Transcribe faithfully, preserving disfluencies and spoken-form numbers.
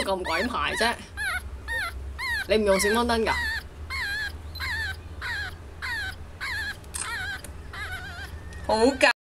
咁鬼牌啫？你唔用閃光燈㗎？ 好假。